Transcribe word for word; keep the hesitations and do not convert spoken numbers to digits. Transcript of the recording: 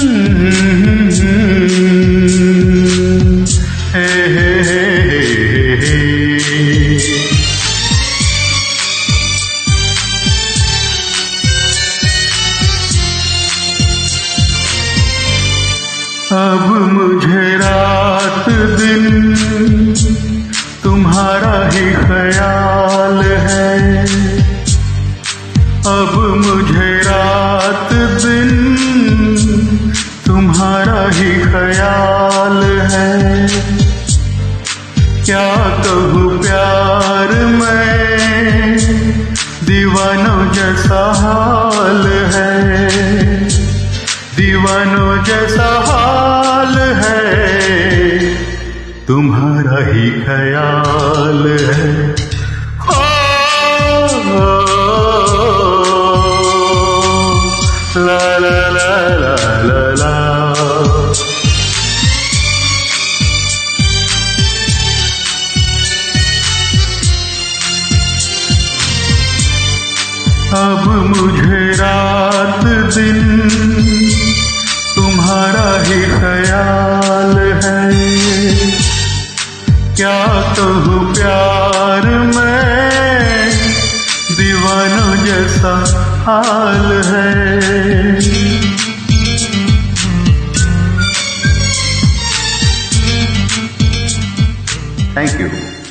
हे हे हे हे अब मुझे रात दिन तुम्हारा ही ख्याल है। अब मुझे रात दिन तुम्हारा ही ख्याल है। क्या कहूँ प्यार में दीवानों जैसा हाल है, दीवानों जैसा हाल है, तुम्हारा ही ख्याल है। ओ, ला ला ला ला ला ला। अब मुझे रात दिन तुम्हारा ही ख्याल है। क्या कहूँ प्यार में दीवानों जैसा हाल है। Thank you.